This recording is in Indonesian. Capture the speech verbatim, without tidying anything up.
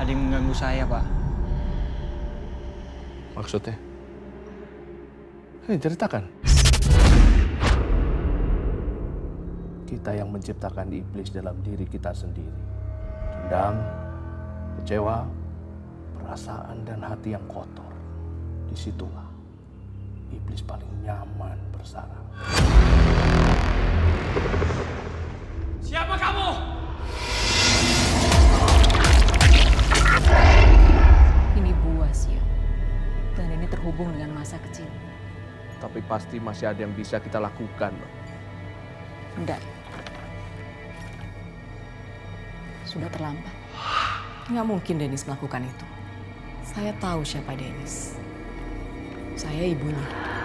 ada yang mengganggu saya, Pak. Maksudnya? Ini ceritakan. Kita yang menciptakan iblis dalam diri kita sendiri. Dendam, kecewa, perasaan dan hati yang kotor. Disitulah iblis paling nyaman bersarang. Siapa kamu? Ini buas ya. Dan ini terhubung dengan masa kecil. Tapi pasti masih ada yang bisa kita lakukan. Enggak. Sudah terlambat. Nggak mungkin Dennis melakukan itu. Saya tahu siapa Dennis. Saya ibunya.